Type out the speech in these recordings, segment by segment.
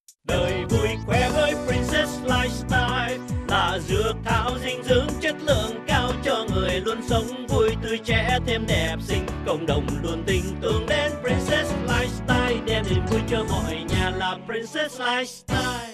Đời vui khỏe với Princess Lifestyle là dược thảo dinh dưỡng chất lượng cao cho người luôn sống vui tươi trẻ thêm đẹp xinh. Cộng đồng luôn tin tưởng đến Princess Lifestyle đem niềm vui cho mọi nhà là Princess Lifestyle.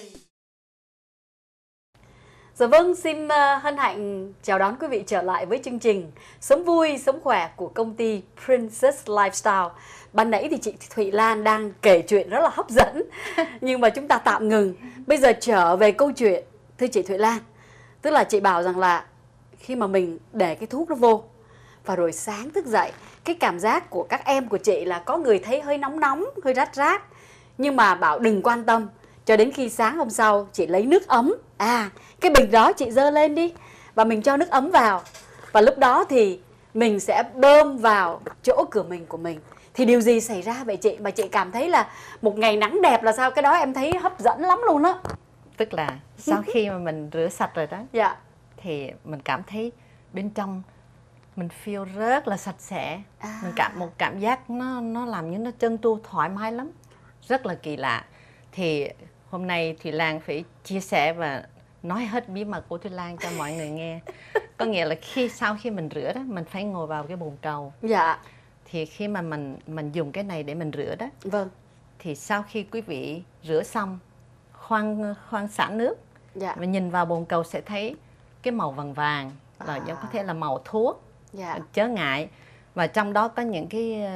Dạ vâng, xin hân hạnh chào đón quý vị trở lại với chương trình Sống vui, sống khỏe của công ty Princess Lifestyle. Ban nãy thì chị Thụy Lan đang kể chuyện rất là hấp dẫn, nhưng mà chúng ta tạm ngừng. Bây giờ trở về câu chuyện, thưa chị Thụy Lan. Tức là chị bảo rằng là khi mà mình để cái thuốc nó vô, và rồi sáng thức dậy, cái cảm giác của các em của chị là có người thấy hơi nóng nóng, hơi rát rát. Nhưng mà bảo đừng quan tâm, cho đến khi sáng hôm sau chị lấy nước ấm. Cái bình đó chị dơ lên đi, và mình cho nước ấm vào. Và lúc đó thì mình sẽ bơm vào chỗ cửa mình của mình. Thì điều gì xảy ra vậy chị? Mà chị cảm thấy là một ngày nắng đẹp là sao? Cái đó em thấy hấp dẫn lắm luôn á. Tức là sau khi mà mình rửa sạch rồi đó, Dạ. thì mình cảm thấy bên trong mình feel rất là sạch sẽ. Mình một cảm giác nó làm như nó trơn tru thoải mái lắm, rất là kỳ lạ. Thì hôm nay Thùy Lan phải chia sẻ và nói hết bí mật của Thùy Lan cho mọi người nghe. Có nghĩa là sau khi mình rửa đó, mình phải ngồi vào cái bồn cầu. Dạ. Thì khi mà mình dùng cái này để mình rửa đó, Vâng. thì sau khi quý vị rửa xong, khoan xả nước, Dạ. và nhìn vào bồn cầu sẽ thấy cái màu vàng vàng, là có thể là màu thuốc. Dạ. Chớ ngại. Và trong đó có những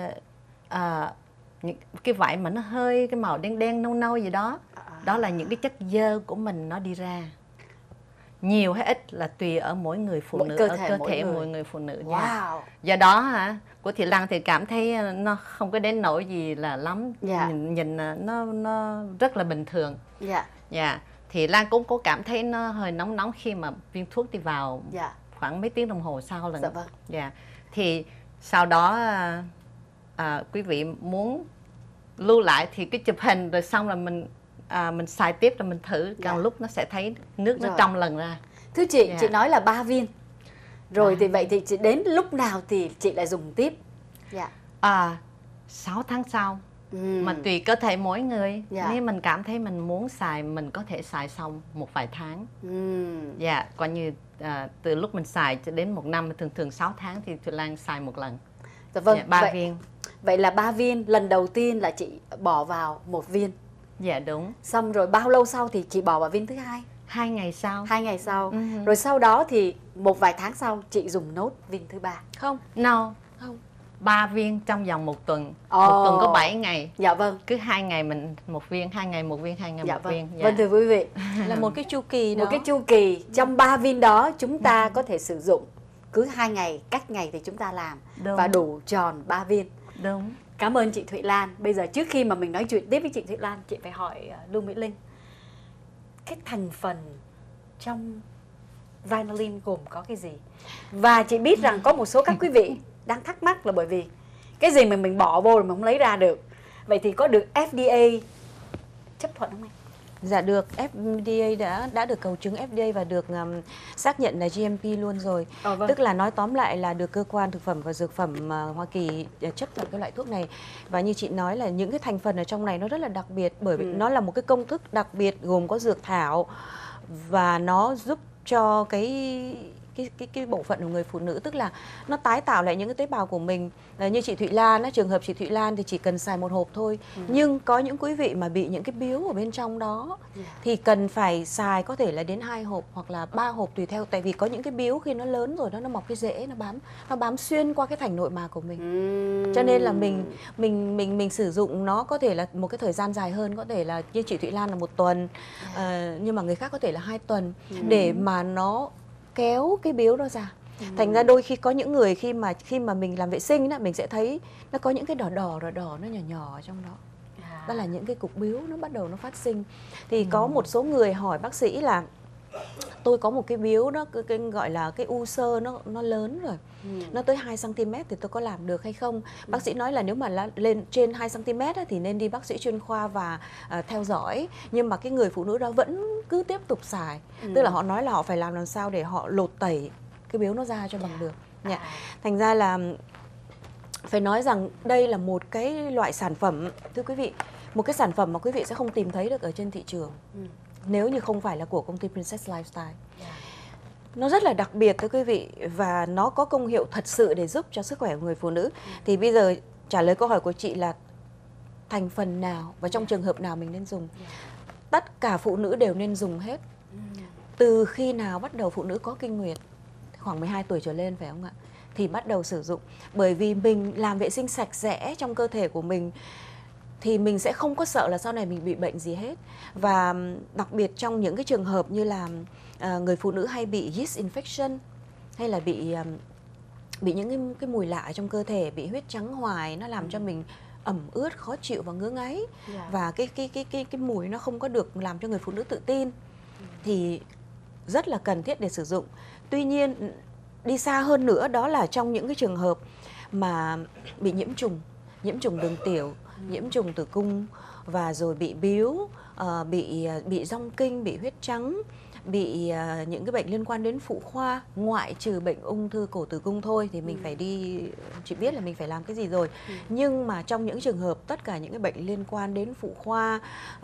cái vải mà nó hơi cái màu đen đen nâu nâu gì đó. Đó là những cái chất dơ của mình nó đi ra. Nhiều hay ít là tùy ở mỗi người phụ nữ, ở cơ thể mỗi người phụ nữ. Wow. Do đó của Thị Lan thì cảm thấy nó không có đến nỗi gì là lắm. Nhìn nó rất là bình thường. Dạ. Thì Lan cũng có cảm thấy nó hơi nóng nóng khi mà viên thuốc đi vào. Khoảng mấy tiếng đồng hồ sau lần. Dạ vâng. Dạ. Thì sau đó quý vị muốn lưu lại thì cái chụp hình rồi xong là mình xài tiếp rồi mình thử. Càng lúc nó sẽ thấy nước nó trong lần ra. Thưa chị, chị nói là 3 viên. Rồi thì vậy thì chị đến lúc nào thì chị lại dùng tiếp? 6 tháng sau. Mà tùy cơ thể mỗi người. Nếu mình cảm thấy mình muốn xài, mình có thể xài xong một vài tháng. Coi như từ lúc mình xài cho đến 1 năm, thường 6 tháng thì Thùy Lan xài một lần. Dạ vâng. 3 viên. Vậy là 3 viên, lần đầu tiên là chị bỏ vào 1 viên. Dạ đúng. Xong rồi bao lâu sau thì chị bỏ vào viên thứ hai? 2 ngày sau. 2 ngày sau. Rồi sau đó thì một vài tháng sau chị dùng nốt viên thứ 3. Không. 3 viên trong vòng 1 tuần. Một tuần có 7 ngày. Dạ vâng. Cứ 2 ngày mình 1 viên, 2 ngày 1 viên, 2 ngày 1 viên. Vâng, thưa quý vị. Là một cái chu kỳ đó. Một cái chu kỳ. Trong 3 viên đó chúng ta có thể sử dụng cứ 2 ngày, cách ngày thì chúng ta làm. Đúng. Và đủ tròn 3 viên. Đúng. Cảm ơn chị Thụy Lan. Bây giờ trước khi mà mình nói chuyện tiếp với chị Thụy Lan, chị phải hỏi Lưu Mỹ Linh. Cái thành phần trong Vinalin gồm có cái gì? Và chị biết rằng có một số các quý vị đang thắc mắc là bởi vì cái gì mà mình bỏ vô rồi mà không lấy ra được. Vậy thì có được FDA chấp thuận không em? Dạ được, FDA đã được cầu chứng FDA và được xác nhận là GMP luôn rồi. Vâng. Tức là nói tóm lại là được cơ quan thực phẩm và dược phẩm Hoa Kỳ chấp thuận cái loại thuốc này. Và như chị nói là những cái thành phần ở trong này nó rất là đặc biệt, bởi vì nó là một cái công thức đặc biệt gồm có dược thảo, và nó giúp cho cái bộ phận của người phụ nữ, tức là nó tái tạo lại những cái tế bào của mình. Như chị Thụy Lan, trường hợp chị Thụy Lan thì chỉ cần xài 1 hộp thôi. Nhưng có những quý vị mà bị những cái biếu ở bên trong đó thì cần phải xài có thể là đến 2 hộp hoặc là 3 hộp tùy theo. Tại vì có những cái biếu khi nó lớn rồi nó mọc cái rễ, nó bám xuyên qua cái thành nội mạc của mình. Cho nên là mình sử dụng nó có thể là một cái thời gian dài hơn, có thể là như chị Thụy Lan là 1 tuần, nhưng mà người khác có thể là 2 tuần để mà nó kéo cái biếu đó ra. Thành ra đôi khi có những người khi mà mình làm vệ sinh đó, mình sẽ thấy nó có những cái đỏ đỏ nó nhỏ nhỏ ở trong đó. Đó là những cái cục biếu nó bắt đầu nó phát sinh. Thì có một số người hỏi bác sĩ là tôi có một cái biếu đó, cái gọi là cái u xơ nó lớn rồi, nó tới 2 cm thì tôi có làm được hay không? Bác sĩ nói là nếu mà lên trên 2 cm thì nên đi bác sĩ chuyên khoa và theo dõi. Nhưng mà cái người phụ nữ đó vẫn cứ tiếp tục xài. Tức là họ nói là họ phải làm sao để họ lột tẩy cái biếu nó ra cho bằng được. Thành ra là phải nói rằng đây là một cái loại sản phẩm, thưa quý vị, một cái sản phẩm mà quý vị sẽ không tìm thấy được ở trên thị trường nếu như không phải là của công ty Princess Lifestyle. Nó rất là đặc biệt thưa quý vị, và nó có công hiệu thật sự để giúp cho sức khỏe của người phụ nữ. Thì bây giờ trả lời câu hỏi của chị là thành phần nào và trong trường hợp nào mình nên dùng. Tất cả phụ nữ đều nên dùng hết. Từ khi nào bắt đầu phụ nữ có kinh nguyệt, khoảng 12 tuổi trở lên phải không ạ, thì bắt đầu sử dụng. Bởi vì mình làm vệ sinh sạch sẽ trong cơ thể của mình thì mình sẽ không có sợ là sau này mình bị bệnh gì hết. Và đặc biệt trong những cái trường hợp như là người phụ nữ hay bị yeast infection, hay là bị những cái mùi lạ trong cơ thể, bị huyết trắng hoài, nó làm cho mình ẩm ướt, khó chịu và ngứa ngáy. Và cái mùi nó không có được làm cho người phụ nữ tự tin, thì rất là cần thiết để sử dụng. Tuy nhiên đi xa hơn nữa, đó là trong những cái trường hợp mà bị nhiễm trùng đường tiểu, nhiễm trùng tử cung, và rồi bị bíu, bị rong kinh, bị huyết trắng, bị những cái bệnh liên quan đến phụ khoa, ngoại trừ bệnh ung thư cổ tử cung thôi thì mình phải đi, chị biết là mình phải làm cái gì rồi. Nhưng mà trong những trường hợp tất cả những cái bệnh liên quan đến phụ khoa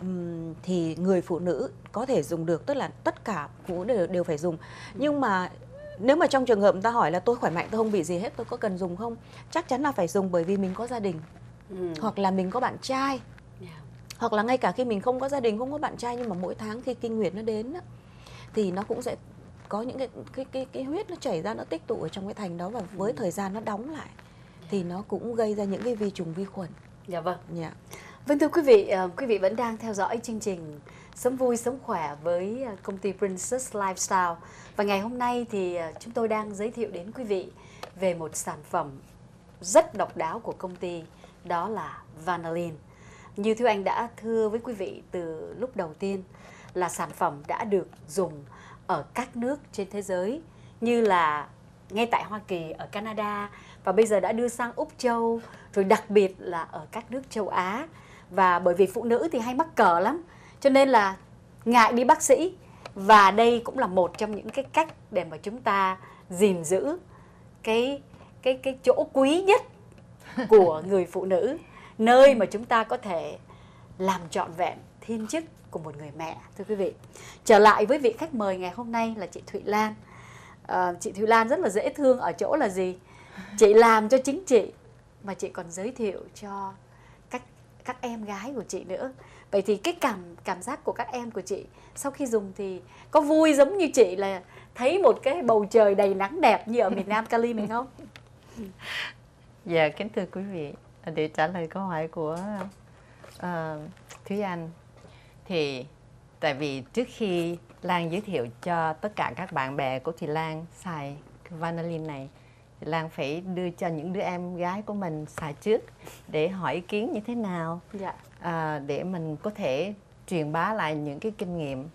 thì người phụ nữ có thể dùng được, tức là tất cả phụ nữ đều phải dùng. Nhưng mà nếu mà trong trường hợp người ta hỏi là tôi khỏe mạnh, tôi không bị gì hết, tôi có cần dùng không? Chắc chắn là phải dùng, bởi vì mình có gia đình, hoặc là mình có bạn trai, hoặc là ngay cả khi mình không có gia đình, không có bạn trai, nhưng mà mỗi tháng khi kinh nguyệt nó đến á, thì nó cũng sẽ có những cái huyết nó chảy ra, nó tích tụ ở trong cái thành đó, và với thời gian nó đóng lại thì nó cũng gây ra những cái vi trùng vi khuẩn. Dạ vâng. Vâng, thưa quý vị vẫn đang theo dõi chương trình Sống Vui Sống Khỏe với công ty Princess Lifestyle. Và ngày hôm nay thì chúng tôi đang giới thiệu đến quý vị về một sản phẩm rất độc đáo của công ty, đó là Vanillin. Như Thúy Anh đã thưa với quý vị từ lúc đầu tiên, là sản phẩm đã được dùng ở các nước trên thế giới, như là ngay tại Hoa Kỳ, ở Canada, và bây giờ đã đưa sang Úc Châu, rồi đặc biệt là ở các nước châu Á. Và bởi vì phụ nữ thì hay mắc cỡ lắm, cho nên là ngại đi bác sĩ, và đây cũng là một trong những cái cách để mà chúng ta gìn giữ cái chỗ quý nhất của người phụ nữ, nơi mà chúng ta có thể làm trọn vẹn thiên chức của một người mẹ. Thưa quý vị, trở lại với vị khách mời ngày hôm nay là chị Thụy Lan. Chị Thụy Lan rất là dễ thương ở chỗ là gì? Chị làm cho chính chị, mà chị còn giới thiệu cho các em gái của chị nữa. Vậy thì cái cảm giác của các em của chị sau khi dùng thì có vui giống như chị là thấy một cái bầu trời đầy nắng đẹp như ở miền Nam Cali mình không? Dạ, kính thưa quý vị, để trả lời câu hỏi của Thúy Anh, thì tại vì trước khi Lan giới thiệu cho tất cả các bạn bè của thì Lan xài Vanillin này, thì Lan phải đưa cho những đứa em gái của mình xài trước để hỏi ý kiến như thế nào, để mình có thể truyền bá lại những cái kinh nghiệm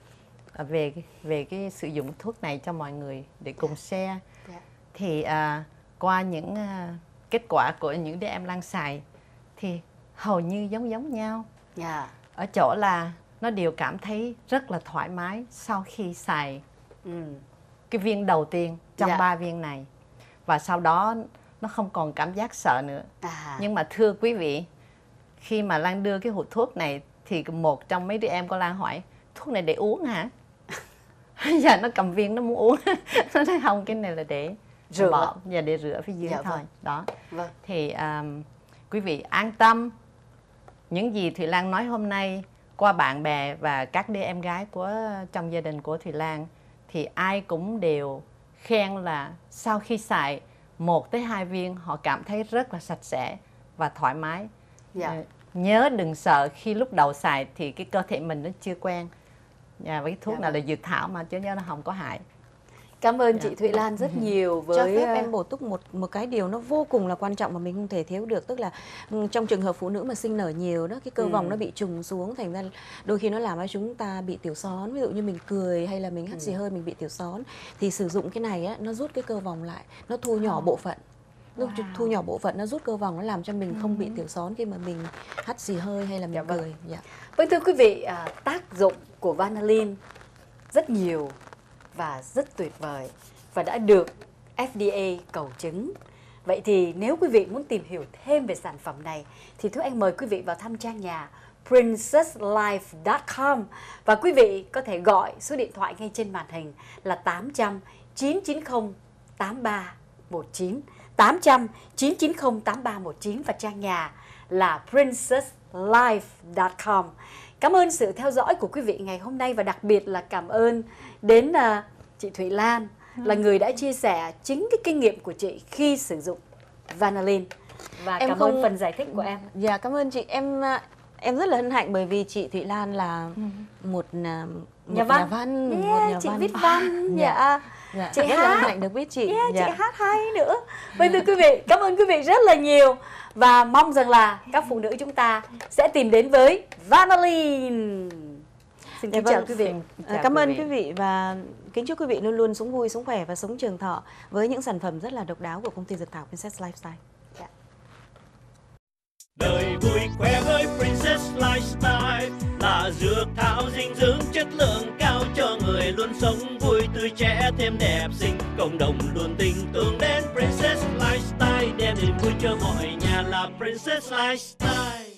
về cái sử dụng thuốc này cho mọi người để cùng share. Thì qua những kết quả của những đứa em Lan xài thì hầu như giống nhau. Ở chỗ là nó đều cảm thấy rất là thoải mái sau khi xài cái viên đầu tiên trong 3 viên này. Và sau đó nó không còn cảm giác sợ nữa. Nhưng mà thưa quý vị, khi mà Lan đưa cái hộp thuốc này thì một trong mấy đứa em của Lan hỏi: thuốc này để uống hả? Giờ nó cầm viên nó muốn uống. Nó nói không, cái này là để bỏ và để rửa phía dưới thôi. Đó. Thì quý vị an tâm, những gì Thùy Lan nói hôm nay qua bạn bè và các đứa em gái trong gia đình của Thùy Lan thì ai cũng đều khen là sau khi xài 1 tới 2 viên họ cảm thấy rất là sạch sẽ và thoải mái. Nhớ đừng sợ khi lúc đầu xài thì cái cơ thể mình nó chưa quen. Với cái thuốc này là dược thảo mà, chứ nó không có hại. Cảm ơn chị Thụy Lan rất nhiều. Với cho phép em bổ túc một cái điều nó vô cùng là quan trọng mà mình không thể thiếu được, tức là trong trường hợp phụ nữ mà sinh nở nhiều đó, cái cơ vòng nó bị trùng xuống, thành ra đôi khi nó làm cho chúng ta bị tiểu xón. Ví dụ như mình cười hay là mình hắt xì hơi mình bị tiểu xón, thì sử dụng cái này á, nó rút cái cơ vòng lại, nó thu nhỏ bộ phận. Thu nhỏ bộ phận, nó rút cơ vòng, nó làm cho mình không bị tiểu xón khi mà mình hắt xì hơi hay là mình cười. Vâng, thưa quý vị, tác dụng của Vanillin rất nhiều và rất tuyệt vời và đã được FDA cầu chứng. Vậy thì nếu quý vị muốn tìm hiểu thêm về sản phẩm này thì Thúy Anh mời quý vị vào thăm trang nhà princesslife.com. Và quý vị có thể gọi số điện thoại ngay trên màn hình là 800 990 8319, 800 990 8319 và trang nhà là princesslife.com. Cảm ơn sự theo dõi của quý vị ngày hôm nay và đặc biệt là cảm ơn đến chị Thụy Lan là người đã chia sẻ chính cái kinh nghiệm của chị khi sử dụng Vanillin. Và Em cảm không- ơn phần giải thích của em. Dạ cảm ơn chị. Em rất là hân hạnh bởi vì chị Thụy Lan là một Nhà nhà văn. văn, Yeah, một nhà chị văn. viết văn. Dạ. Dạ. Chị Chị rất là hân hát. hạnh được biết chị. Yeah, Dạ. chị hát hay nữa. Vâng thưa quý vị, cảm ơn quý vị rất là nhiều. Và mong rằng là các phụ nữ chúng ta sẽ tìm đến với Vanillin. Xin kính Dạ chào vâng, quý vị. Cảm ơn quý vị và kính chúc quý vị luôn luôn sống vui, sống khỏe và sống trường thọ với những sản phẩm rất là độc đáo của công ty dược thảo Princess Lifestyle. Đời vui khỏe với Princess Lifestyle là dược thảo dinh dưỡng chất lượng cao cho người luôn sống vui tươi trẻ thêm đẹp xinh. Cộng đồng luôn tin tưởng đến Princess Lifestyle đem niềm vui cho mọi nhà là Princess Lifestyle.